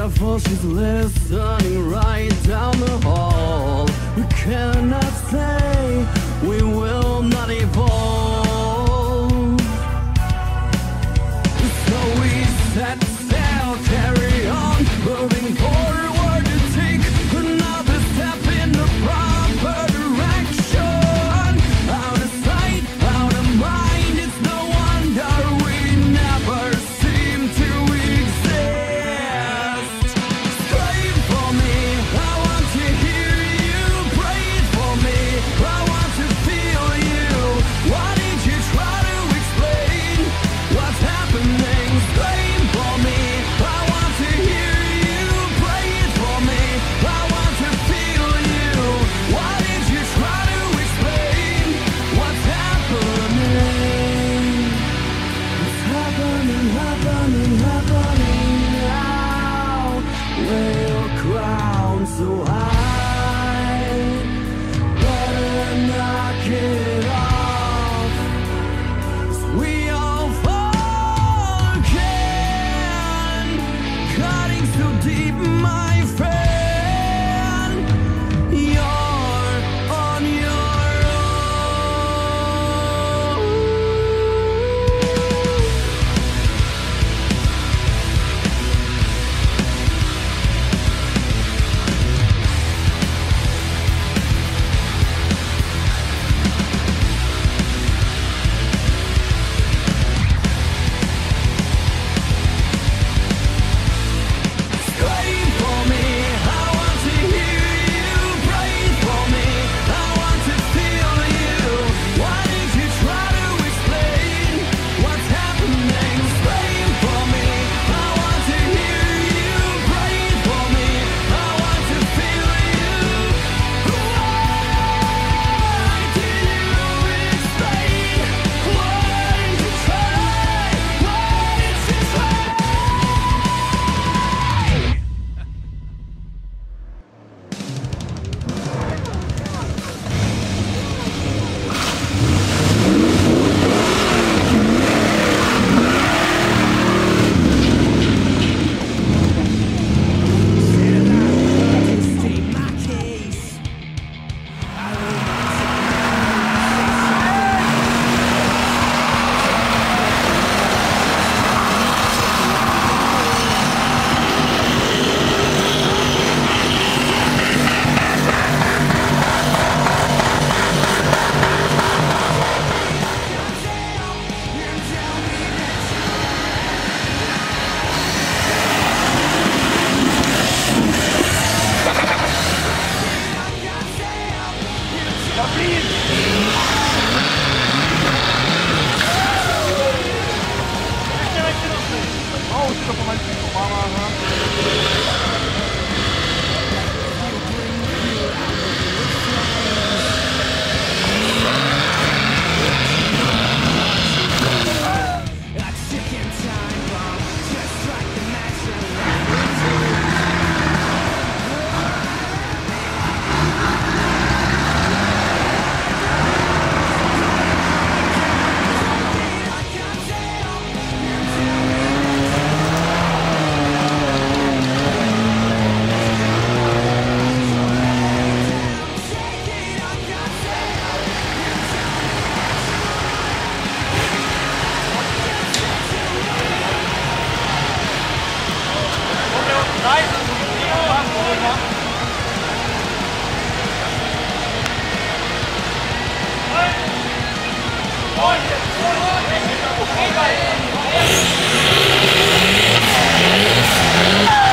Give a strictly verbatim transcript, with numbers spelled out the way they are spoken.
careful, she's listening right down the hall. We cannot say we will not evolve. So we set sail, carry on, moving forward to take another step in the proper direction. Out of sight, out of mind, it's no wonder we never seem to exist. Scream for me, I want to hear you. Breathe for me, I want to feel you. Why did you try to explain what's happening? Scream for me, I want to hear you. Breathe for me, I want to feel you. Why did you try to explain what's happening? It's happening, happening, happening now. We're crowned so high, better knock it off. 'Cause we all fall again, cutting so deep, my friend. You're on your own. Scream for me, I want to hear you. Breathe for me, I want to feel you. Why did you try to explain what's happening? Scream for me, I want to hear you. Breathe for me, I want to feel you. Why did you explain? Why did you try? Why did you try? Oh,